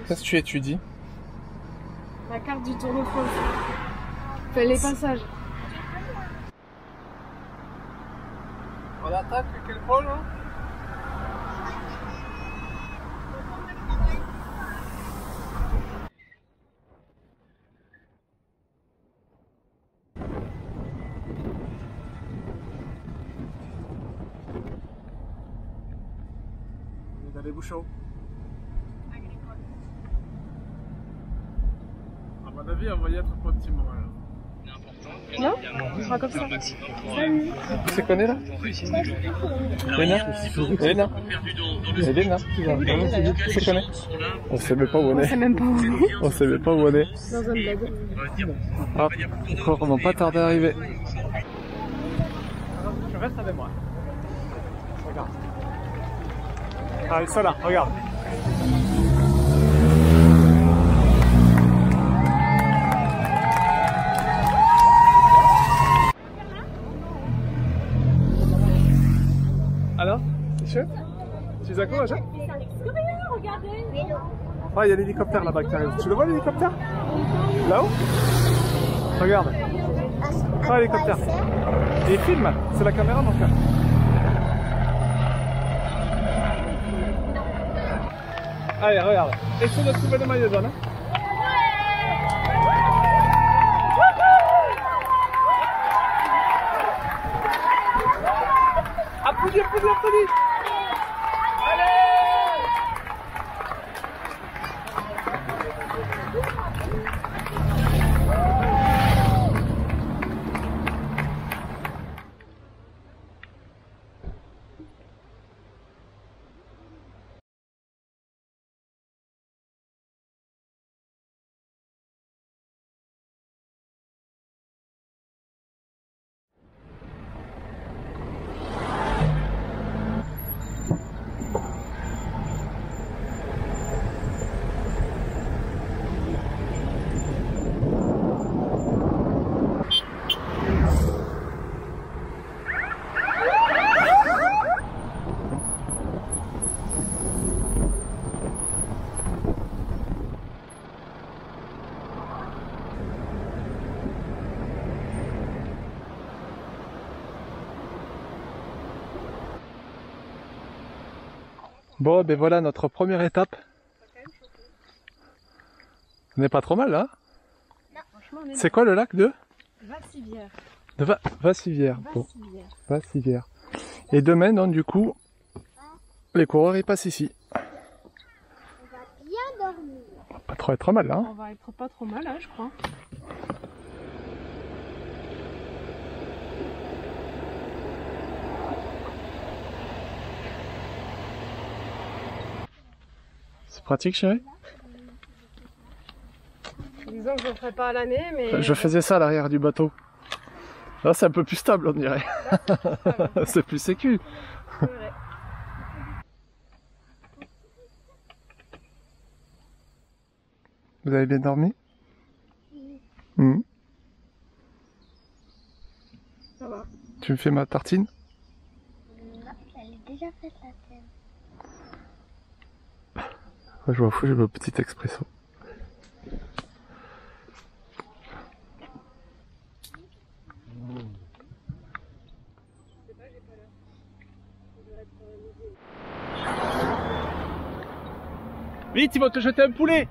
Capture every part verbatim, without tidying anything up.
Qu'est-ce que tu étudies? La carte du Tour de France. Fait les passages. On attaque quel pôle là? On est dans les bouchons. À mon avis, on va y être pour un petit moment là. Non, on sera comme ça. Salut. Tu connais là? Léna? Léna? Léna? Tu connais? On sait même pas où on On est. sait même pas où on est. On sait même pas où on est. Dans un bled. Ah, encore, on va pas tarder à arriver. Tu restes avec moi. Regarde. Ah, ils sont là, regarde. Alors, c'est chouette? Tu es à quoi, Aja? Ah, il y a l'hélicoptère là-bas qui arrive. Tu le vois l'hélicoptère? Là-haut? Regarde. Ah, l'hélicoptère. Et il filme, c'est la caméra donc. Allez, regarde. Essaye de trouver le maillot jaune. Hein. Applaudis, applaudis, applaudis. Allez! Bon, ben voilà notre première étape. On n'est pas trop mal là. C'est quoi le lac de Vassivière. De Va Vassivière. Bon. Vassivière. Vassivière. Et demain, donc du coup, les coureurs ils passent ici. On va bien dormir. On va pas trop être mal là. Hein. On va être pas trop mal, hein, je crois. C'est pratique, chérie? Disons que je ne le ferai pas à l'année, mais... Je faisais ça à l'arrière du bateau. Là, c'est un peu plus stable, on dirait. C'est plus sécu. C'est vrai. Vous avez bien dormi? Mmh. Ça va. Tu me fais ma tartine? Non, elle est déjà faite la tienne. Moi, je m'en fous, j'ai mon petit expresso. Vite, ils vont te jeter un poulet!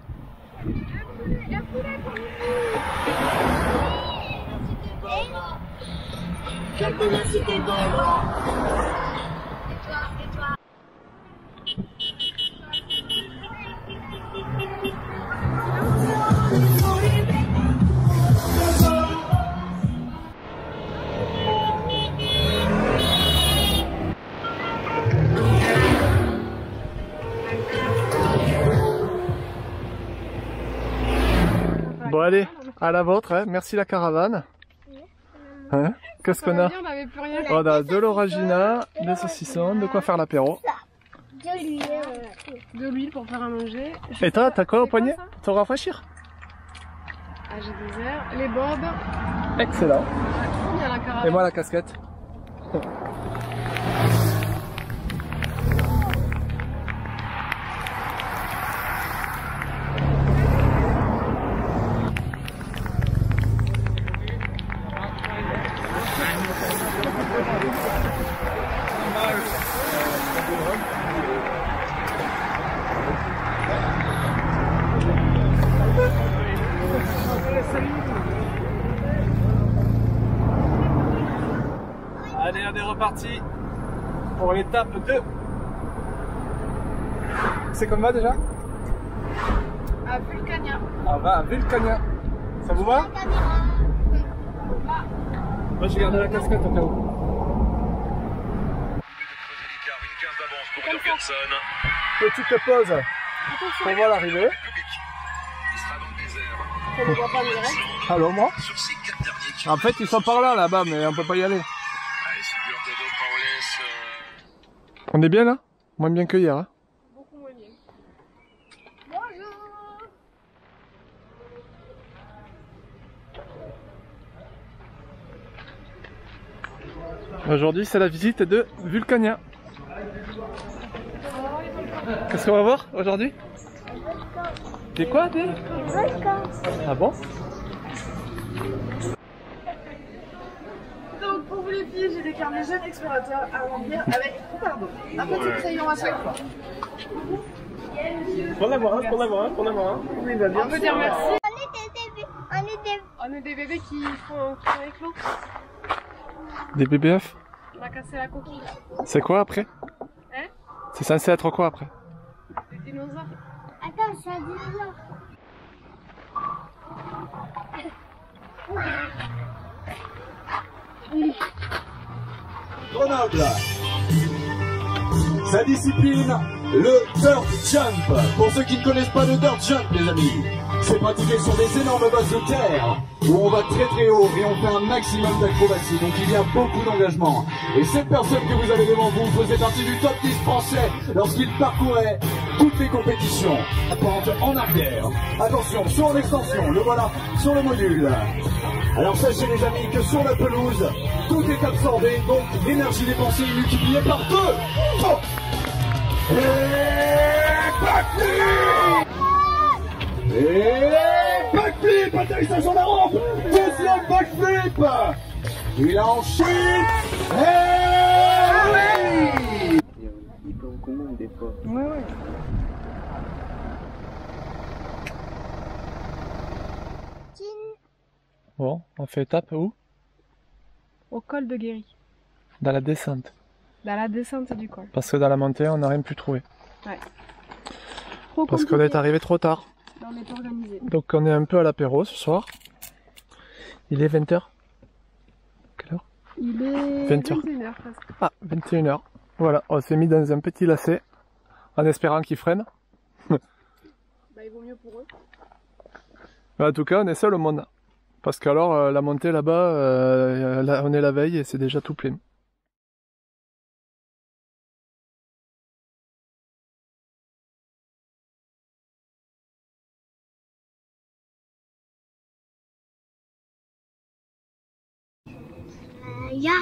Bon allez, à la vôtre, hein. Merci la caravane. Hein, qu'est-ce qu'on a? On n'avait plus rien. On a de l'orangina, des saucissons, de quoi faire l'apéro. De l'huile. De l'huile pour faire à manger. Et toi, t'as quoi au C'est quoi, poignet? ça? Te rafraîchir? Ah, j'ai des verres. Les bobs. Excellent. Il y a la caravane. Et moi la casquette. reparti pour l'étape deux. C'est comme va déjà? À Vulcania. On va à Vulcania. Ça vous va? Moi j'ai gardé la casquette au cas où. Petite pause pour voir l'arrivée. On ne voit pas direct. Alors moi? En fait ils sont par là là-bas mais on peut pas y aller. On est bien là? Moins bien que hier. Hein? Beaucoup moins bien. Bonjour. Aujourd'hui c'est la visite de Vulcania. Qu'est-ce qu'on va voir aujourd'hui? Des quoi des? Ah bon? Donc pour vous les filles, j'ai déclaré jeunes explorateurs à remplir avec pardon, un petit crayon à chaque fois. Pour l'avoir, pour l'avoir, pour l'avoir. Oui, bah bien. On peut dire merci. On est des bébés. On est des... On est des bébés qui font qui font éclos. Des B B F? On a cassé la coquille. C'est quoi après? Hein? C'est censé être quoi après? Des dinosaures. Attends, c'est un dinosaure. Grenoble. Sa discipline, le dirt jump. Pour ceux qui ne connaissent pas le dirt jump, les amis, c'est pratiqué sur des énormes bases de terre où on va très très haut et on fait un maximum d'acrobatie. Donc il y a beaucoup d'engagement. Et cette personne que vous avez devant vous faisait partie du top dix français lorsqu'il parcourait toutes les compétitions. La pente en arrière. Attention, saut en extension, le voilà sur le module. Alors sachez les amis que sur la pelouse, tout est absorbé, donc l'énergie dépensée est multipliée par deux. Oh. Et backflip. Et backflip, atterrissage sur la rampe. Deuxième backflip. Il enchaîne. Et oui. Il peut en commun des fois. Ouais ouais. Bon, on fait étape où? Au col de Guéry. Dans la descente. Dans la descente du col. Parce que dans la montée, on n'a rien pu trouver. Ouais. Trop Parce qu'on est arrivé trop tard. Là, on est organisé. Donc on est un peu à l'apéro ce soir. Il est vingt heures. Quelle heure? Il est vingt heures. vingt et une heures presque. Ah, vingt et une heures. Voilà, on s'est mis dans un petit lacet en espérant qu'il freine. Bah, il vaut mieux pour eux. Mais en tout cas, on est seul au monde. Parce qu'alors, euh, la montée là-bas, euh, là, on est la veille et c'est déjà tout plein. Euh, ya.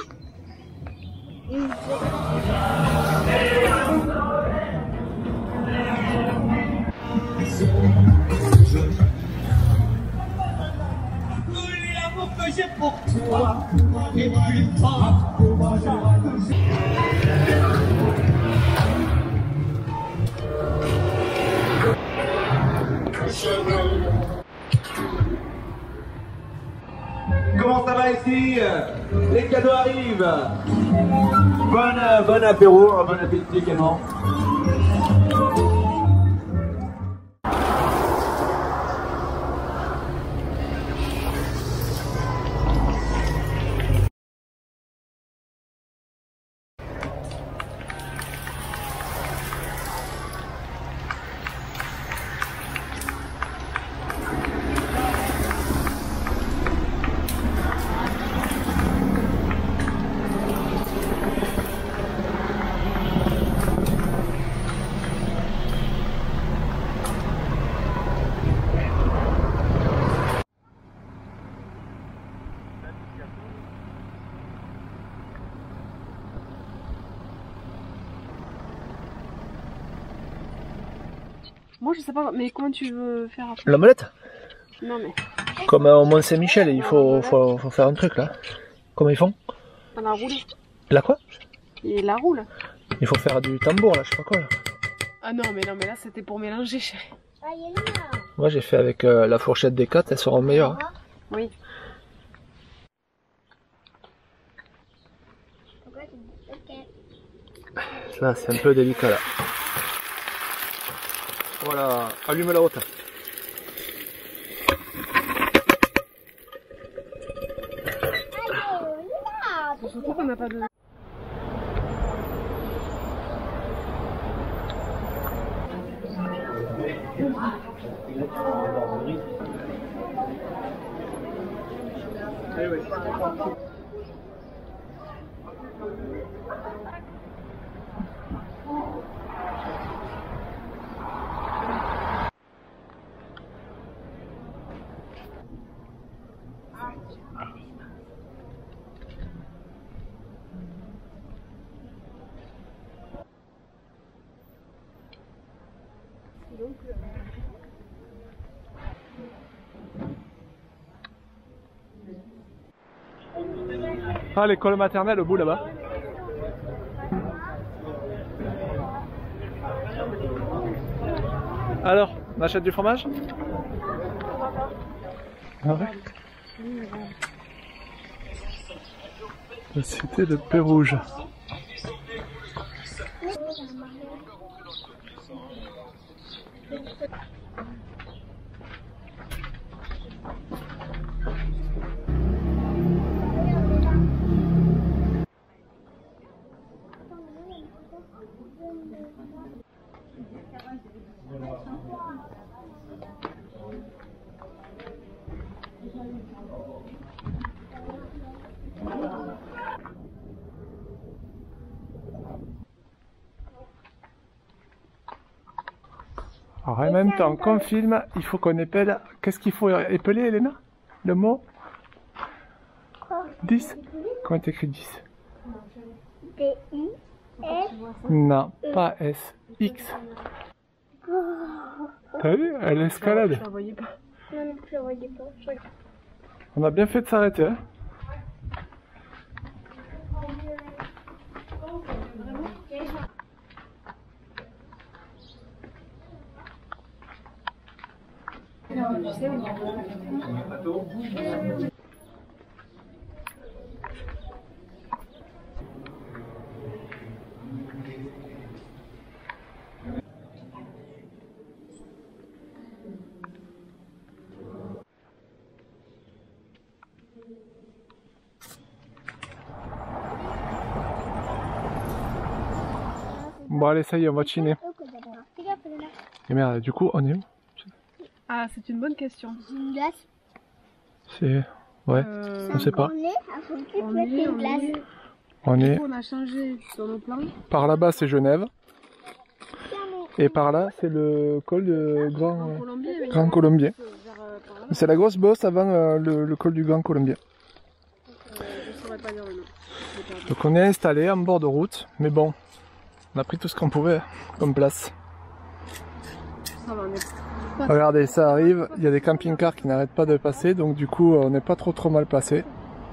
Comment ça va ici? Les cadeaux arrivent. Bon, euh, bon apéro, bon appétit également. Moi je sais pas, mais comment tu veux faire après? L'omelette? Non mais. Comme au Mont-Saint-Michel, il faut, faut, faut faire un truc là. Comment ils font? On la roule. La quoi? Et la roule. Il faut faire du tambour là, je sais pas quoi là. Ah non mais non mais là c'était pour mélanger chérie. Ah, il est là. Moi j'ai fait avec euh, la fourchette des quatre, elles seront meilleures. Oui. Pourquoi tu Là, c'est un peu délicat là. Voilà, allume la haute. Surtout qu'on n'a pas de... Eh oui. Ah, l'école maternelle au bout là-bas. Alors, on achète du fromage? Ah ouais. La cité de Pérouge. Alors en même temps qu'on filme, il faut qu'on épelle. Qu'est-ce qu'il faut épeler, Elena? Le mot dix? Comment t'écris dix? D I S. Non, pas S. X. T'as vu? Elle escalade. Je la voyais pas. Non, non, je ne voyais pas. Je regarde. On a bien fait de s'arrêter. Hein. Bon allez, ça y est, on va chiner. Et merde, du coup, on est où? Ah, c'est une bonne question. Une glace. C'est... Ouais, Euh, on sait pas. On est à fond de on mettre est, une on glace. est... On est... On a changé sur nos plans. Par là-bas, c'est Genève. Et par là, c'est le col de Grand, euh, Colombier, mais Grand Colombier. vers, euh, par là. C'est la grosse bosse avant euh, le, le col du Grand Colombier. Euh, je saurais pas dire le nom. J'ai perdu. Donc on est installé en bord de route, mais bon, on a pris tout ce qu'on pouvait comme place. Ça va, on est... Regardez, ça arrive, il y a des camping-cars qui n'arrêtent pas de passer, donc du coup on n'est pas trop trop mal passé.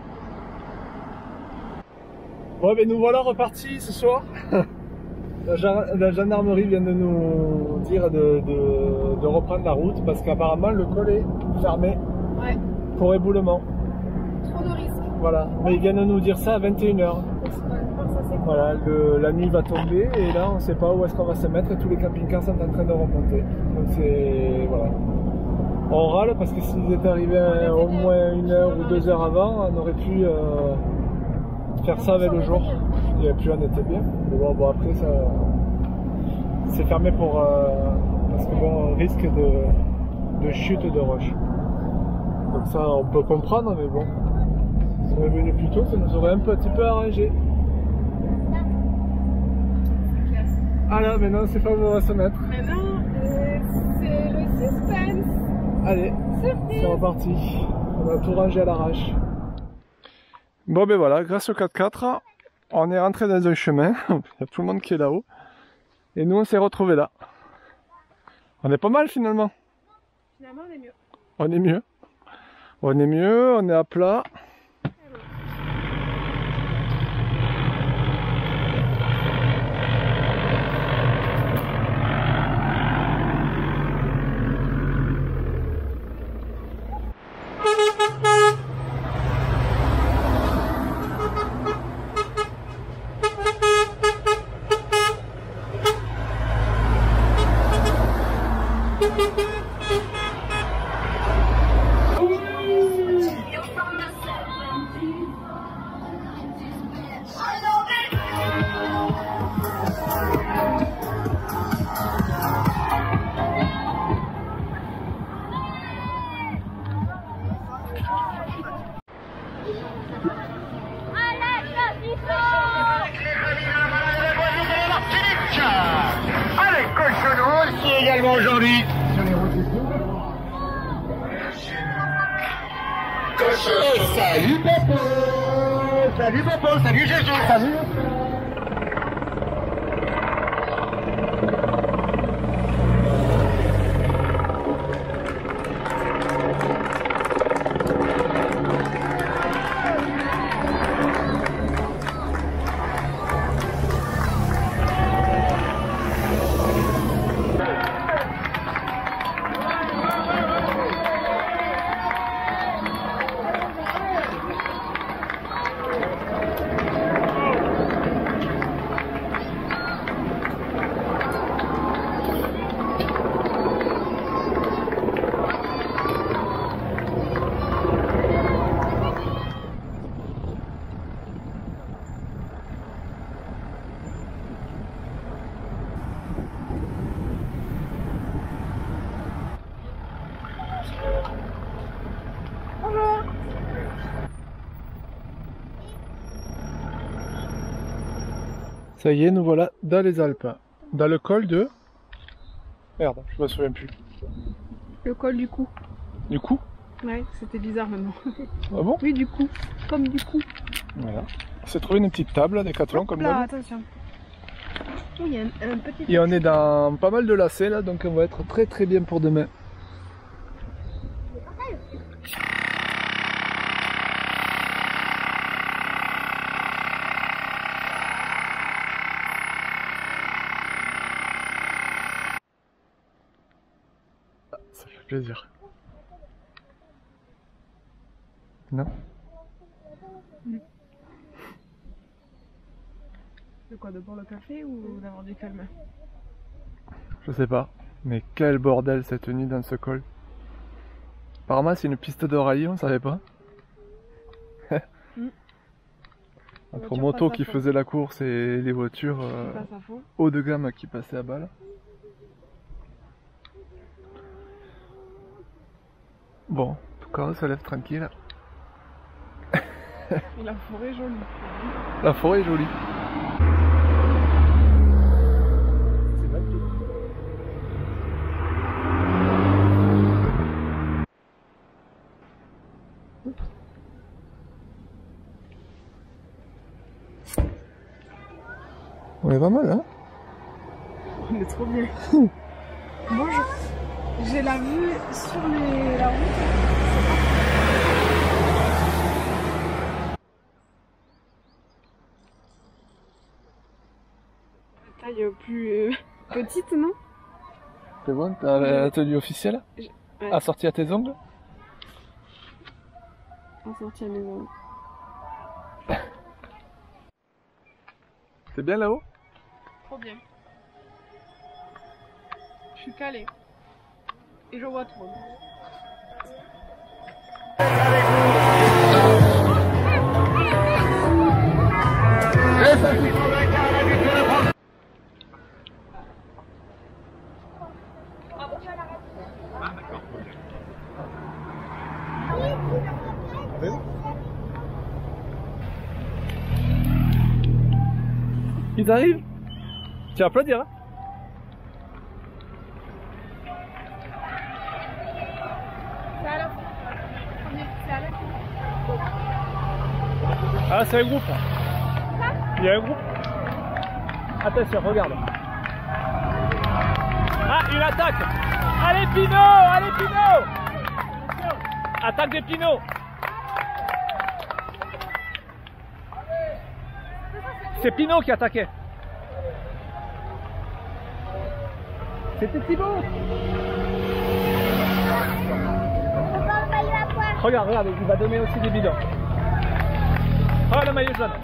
Ouais, mais nous voilà repartis ce soir. La, la gendarmerie vient de nous dire de, de, de reprendre la route parce qu'apparemment le col est fermé Ouais, pour éboulement. trop de risques. Voilà, mais ils viennent de nous dire ça à vingt et une heures. Ouais, ça c'est Voilà, le, la nuit va tomber et là on ne sait pas où est-ce qu'on va se mettre et tous les camping-cars sont en train de remonter. Donc c'est... voilà. On râle parce que s'ils étaient arrivés à, au moins une heure ou deux heures avant, on aurait pu euh, faire ça avec le jour. Et puis on était bien. Mais bon, bon après ça... c'est fermé pour... Euh, parce que bon, on risque de, de chute de roche. Donc ça on peut comprendre, mais bon. Si on est venu plus tôt, ça nous aurait un petit peu arrangé. Ah là, maintenant c'est pas où on va se mettre. Maintenant, euh, c'est le suspense. Allez, c'est reparti. On a tout rangé à l'arrache. Bon ben voilà, grâce au quatre quatre, on est rentré dans un chemin. Il y a tout le monde qui est là-haut. Et nous on s'est retrouvés là. On est pas mal finalement. Finalement, on est mieux. On est mieux. On est mieux, on est à plat. également aujourd'hui. Et salut Popo. Salut Popo, salut Gégé, salut. Ça y est, nous voilà dans les Alpes, dans le col de... Merde, je me souviens plus. Le col du cou. Du coup? Ouais, c'était bizarre maintenant. Ah bon? Oui, du coup. Comme du coup. Voilà. On s'est trouvé une petite table à Décathlon comme là, d'hab. attention. Oh, il y a un, un petit... Et on est dans pas mal de lacets là, donc on va être très très bien pour demain. Ça fait plaisir. Non? De quoi, de boire le café ou d'avoir du calme? Je sais pas. Mais quel bordel cette nuit dans ce col. Apparemment c'est une piste de rallye, on savait pas. mm. Entre motos qui faisaient la course et les voitures euh, haut de gamme qui passaient à balle. Bon, en tout cas on se lève tranquille. Et la forêt est jolie. La forêt est jolie. On est pas mal, hein? On est trop bien. Moi, j'ai la vue sur les, la route. Taille plus euh, petite, non? C'est bon, t'as la tenue officielle? Ouais. Assortie à tes ongles? Assortie à mes ongles. C'est bien là-haut? Trop bien. Je suis calée. Et je vois tout. Ils arrivent? Tu vas applaudir, hein? Ah, c'est un groupe. Il y a un groupe. Attention, regarde. Ah, une attaque. Allez, Pinot! Allez, Pinot! Attaque des Pinots. C'est Pinot qui attaquait. C'était Thibaut. Regarde, regarde, il va donner aussi des bidons. Oh, le maillot jaune.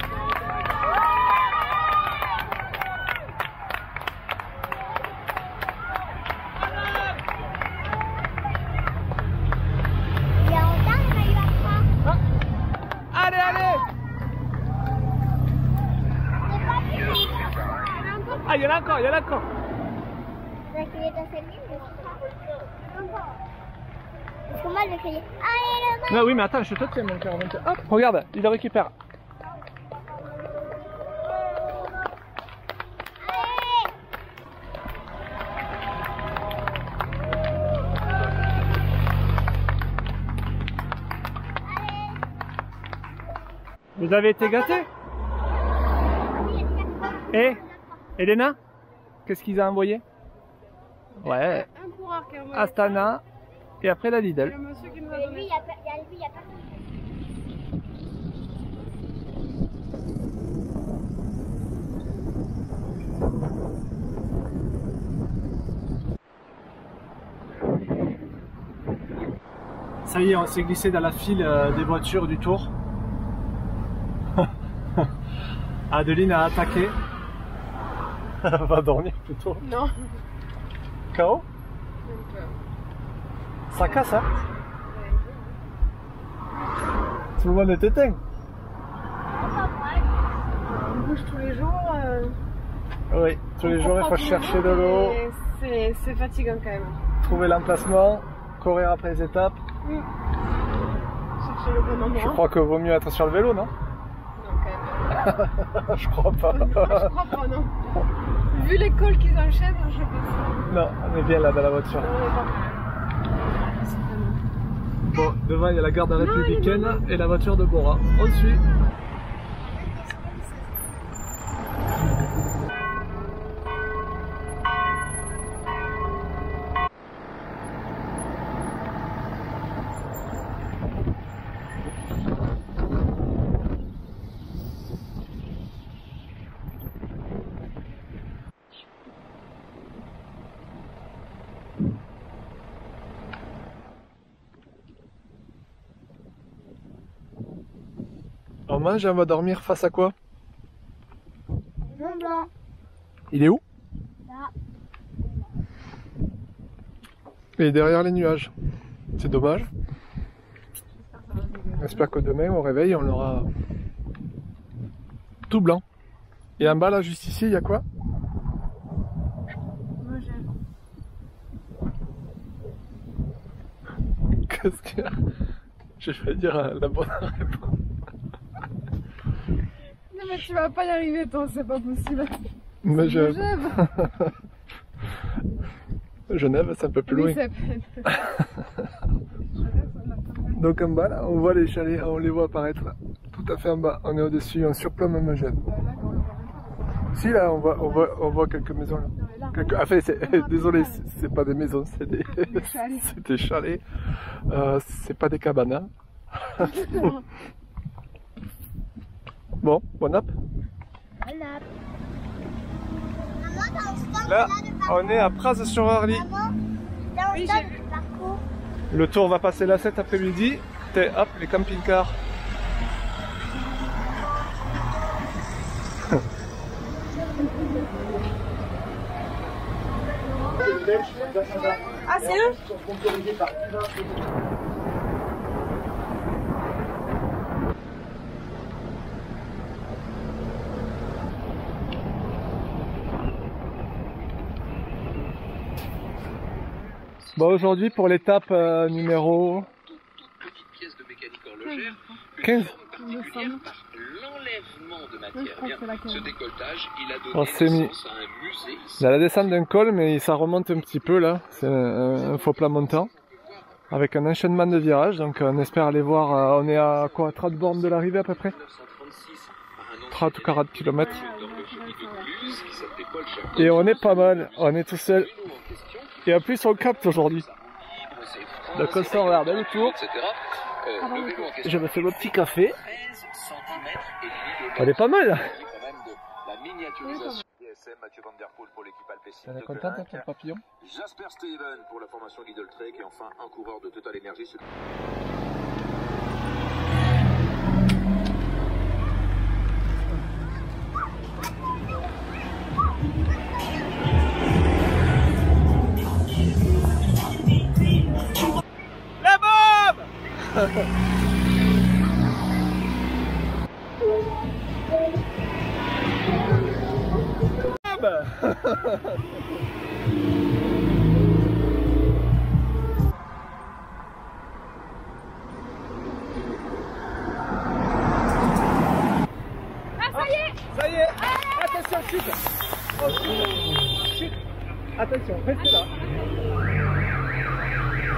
Ah. Allez, allez. Ah, il y en a encore, il y en a encore. Parce que moi je vais crier. Allez, le Non, oui, mais attends, je te tiens mon cœur. Hop, regarde, il le récupère. Vous avez été gâtés? Et Elena, qu'est-ce qu'ils ont envoyé? Ouais, Un coureur qui a envoyé Astana et après la Lidl. le monsieur qui nous a Et lui, donné il y a pas. il y a- lui, il y a pas. Ça y est, on s'est glissé dans la file euh, des voitures du tour. Adeline a attaqué. Elle va dormir plutôt. Non. K O? Ça casse, hein? Tout le monde est éteint. On bouge tous les jours. euh, Oui, tous les jours il faut chercher de l'eau, et c'est- C'est fatigant quand même. trouver l'emplacement, courir après les étapes. Chercher le bon endroit. Je crois que vaut mieux être sur le vélo, non? Non, quand même. Je crois pas. Je crois pas, non. Vu les calls qu'ils enchaînent, je pense. Non, on est bien là dans la voiture. Non, on est pas quand même. C'est vraiment- Bon, devant il y a la garde républicaine et la voiture de Bora. On suit. On mange et on va dormir face à quoi? Mont Blanc. Il est où? Là. Il est derrière les nuages. C'est dommage. J'espère que demain au réveil on aura tout blanc. Et en bas là, juste ici, il y a quoi? Moi, j'aime. Qu'est-ce qu'il y a? Je vais dire euh, la bonne réponse. Non, mais tu vas pas y arriver, toi, c'est pas possible. Mais je... Genève. Genève, c'est un peu plus loin. Oui, c'est Donc en bas là, on voit les chalets, on les voit apparaître là. Tout à fait en bas, on est au-dessus, on surplombe Megève. Si là, on voit, on voit, on voit quelques maisons là. Quelques... Enfin, c'est... désolé, c'est c'est pas des maisons, c'est des, c'est des chalets. Euh, c'est pas des cabanes. Hein. Bon, bon app. Voilà. Maman, t'as un stand Là, là de parcours. on est à Praz-sur-Arly. Maman, t'as un Oui, stand j'ai vu. de parcours. Le tour va passer là cet après-midi. Et hop, les camping-cars. Ah, c'est eux? Bon, aujourd'hui pour l'étape euh, numéro Pièce de mécanique horlogère, quinze. particulière par l'enlèvement de Oui, je matière. crois que c'est la quinze. Ce décolletage, il a On donné s'est mis naissance à un musée. dans la descente d'un col, mais ça remonte un petit peu là. C'est un, un faux plat montant. Avec un enchaînement de virages, donc on espère aller voir. Euh, on est à quoi, trente bornes de l'arrivée à peu près, trente ou quarante kilomètres. Et on est pas mal, on est tout seul. Et en plus on capte aujourd'hui. Donc on sort vers le tour. Je me fais mon petit café. On est pas mal. Mathieu Van Der Poel pour l'équipe Alpecin. T'es content avec ton papillon? Jasper Steven pour la formation Lidl Trek et enfin un coureur de Total Energy. La bombe! Ah, ça y est! Ça y est! Attention, chute! Oh, chute! Attention, restez là!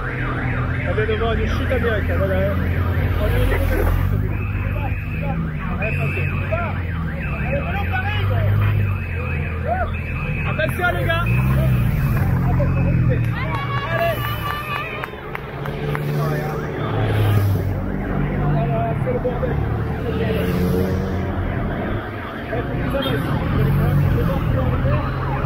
On vient de voir une chute américaine, voilà. On est au niveau de la chute. Allez, passez. Allez, ballon qui arrive. Attention les gars. Attention, reculez. Allez. Alors, c'est le bordel. Ouais, faut que ça baisse. Je vais voir plus en hiver.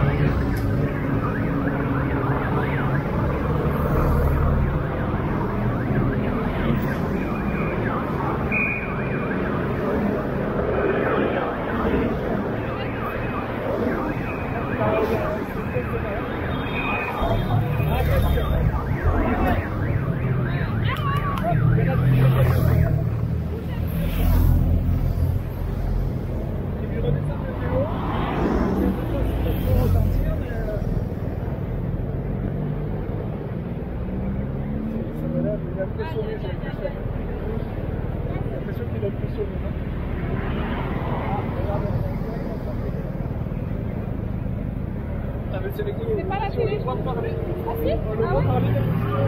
C'est pas la télé, je crois parler. Ah si? On le voit parler et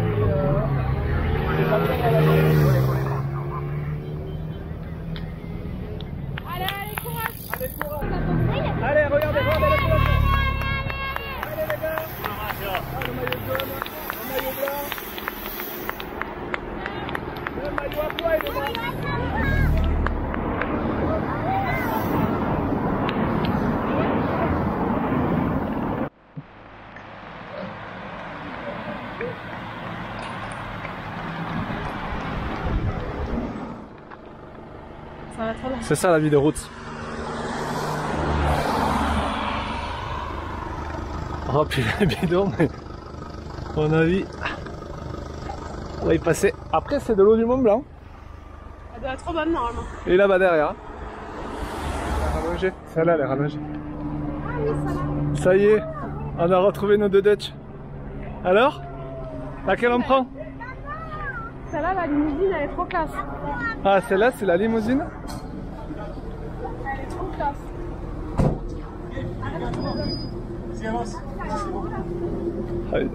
pas bien à la télé. Allez, allez, courage. Allez, courage. Allez, regardez, regardez la courage. Allez les gars. Ah, le maillot jaune, le maillot blanc. Le maillot à poil, les gars. C'est ça la vie de route. Oh puis le bidon, mais à mon avis, on va y passer. Après c'est de l'eau du Mont Blanc. Elle doit être trop bonne normalement. Et là-bas derrière. Hein. Elle est rallongée. Celle-là elle est rallongée. Ça y est, on a retrouvé nos deux Dutch. Alors, laquelle on prend? Celle-là, la limousine, elle est trop classe. Ah celle-là c'est la limousine? Elle est trop classe. Allez.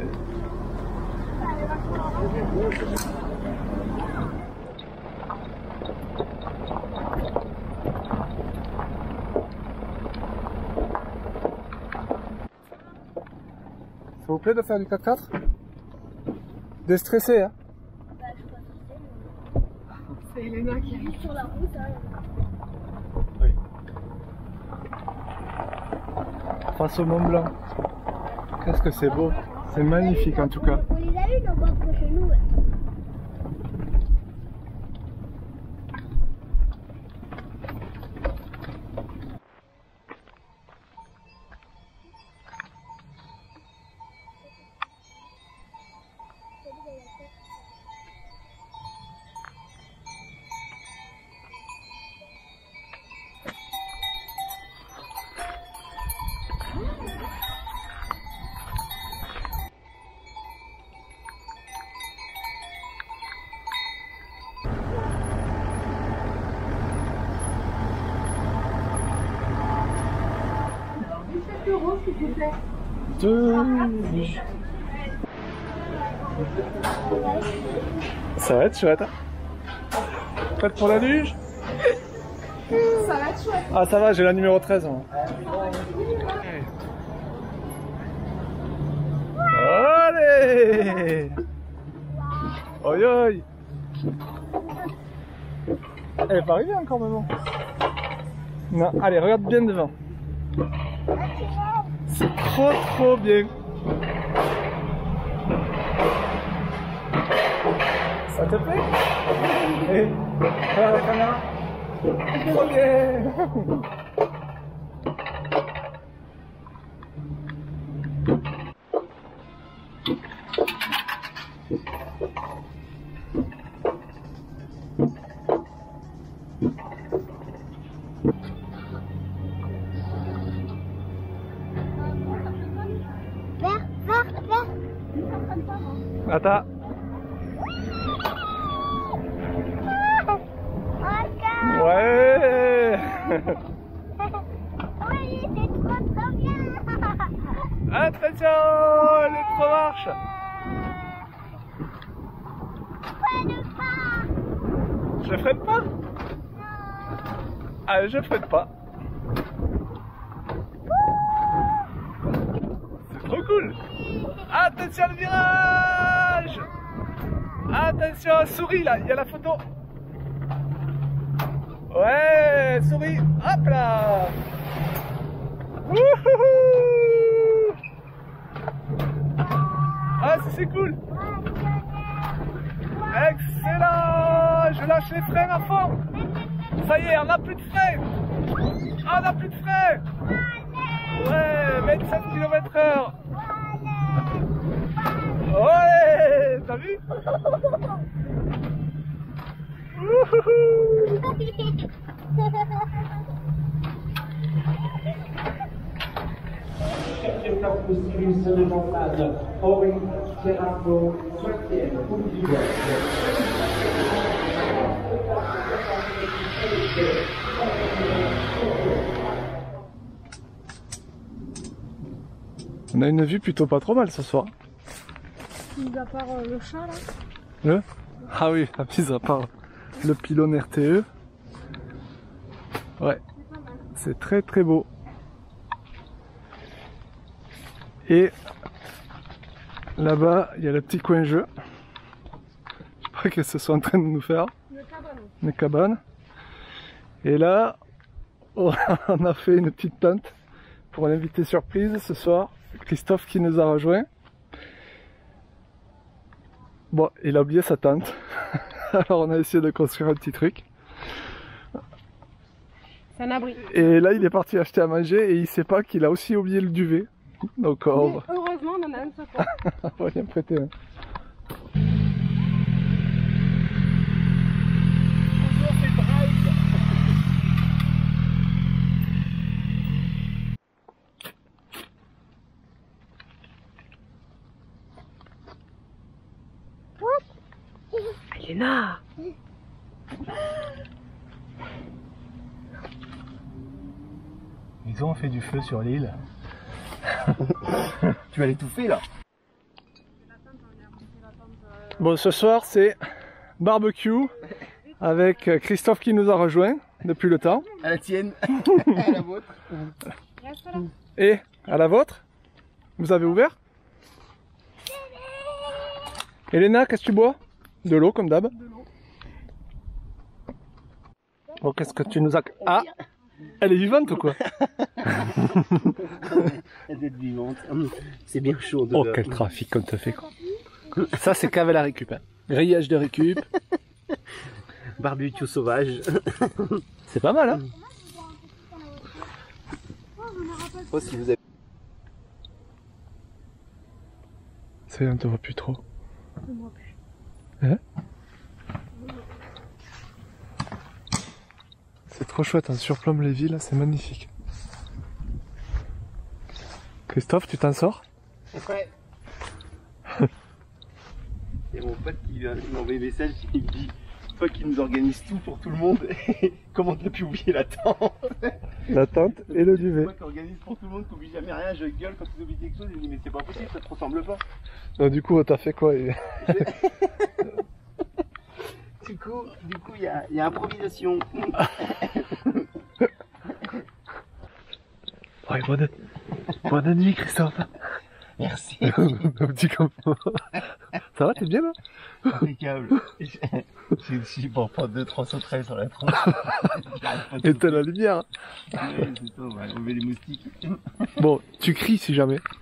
Ça vous plaît de faire du quatre quatre? Déstressé, hein? C'est Elena qui arrive Sur la route, hein. Oui. Face au Mont Blanc. Qu'est-ce que c'est beau. C'est magnifique en tout cas. On les a eu nos boîtes chez nous. Ouais. Deux. Ça va être chouette. Hein? Prête pour la luge? Ça va être chouette. Ah ça va, j'ai la numéro treize. Moi. Allez. Oi oi. Elle est pas arrivée encore maman. Non, allez regarde bien devant. C'est trop trop bien. Ça te plaît? Et regarde la caméra. Trop bien. Vert, vert, vert. Attends. Ouais. Oui, c'est trop trop bien. Attention, les trois marches. Freine pas. Je freine pas. Ah, je freine pas. C'est trop cool. Attention le virage. Attention, souris là, il y a la photo. Ouais, souris, hop là. Wouhou. Ah, c'est cool. Excellent. Je lâche les freins à fond. Ça y est, on n'a plus de freins. On n'a plus de freins. Ouais, vingt-sept kilomètres heure. Ouais, t'as vu? On a une vue plutôt pas trop mal ce soir. Mis à part euh, le chat là. Le Ah oui, mis à part le pylône R T E. Ouais, c'est très très beau. Et là-bas, il y a le petit coin jeu. Je sais pas qu'est-ce qu'ils sont en train de nous faire. Une cabane. Une cabane. Et là, on a fait une petite tente pour l'invité surprise ce soir. Christophe qui nous a rejoint. Bon, il a oublié sa tente. Alors on a essayé de construire un petit truc. C'est un abri. Et là il est parti acheter à manger et il sait pas qu'il a aussi oublié le duvet. Donc on va... Heureusement on en a un ce soir. on va bien prêter un. Léna. Ils ont fait du feu sur l'île. Tu vas l'étouffer là. Bon, ce soir c'est barbecue avec Christophe qui nous a rejoint depuis le temps. À la tienne. À la vôtre. Et à la vôtre. Vous avez ouvert? Elena, qu'est-ce que tu bois? De l'eau comme d'hab. Bon, qu'est-ce que tu nous as... Ah, elle est vivante ou quoi? Elle est vivante. C'est bien chaud. Oh, quel trafic comme t'as fait quoi. Ça c'est cave à la récup. Hein. Grillage de récup. Barbecue sauvage. C'est pas mal hein. Oh, si vous avez... Ça y est, on te voit plus trop. Je ne vois plus. Hein? C'est trop chouette, on surplombe les villes, c'est magnifique. Christophe, tu t'en sors? Ouais. Et mon pote qui vient m'envoyer des messages, il me dit toi qui nous organise tout pour tout le monde, comment t'as pu oublier la tente? La tente et le duvet. Moi qui organise pour tout le monde, qui oublie jamais rien, je gueule quand tu oublies quelque chose, il dit mais c'est pas possible, ça te ressemble pas. Donc, du coup, t'as fait quoi? et... Du coup, du coup, il y a, y a improvisation. Ouais, bonne... bonne nuit, Christophe. Merci. Un petit compliment. Ça va, t'es bien là? Impeccable. J'ai aussi pour prendre deux trois sauterelles sur la tronche. Et t'as la lumière. Ouais, c'est ça, on va lever les moustiques. Bon, tu cries si jamais.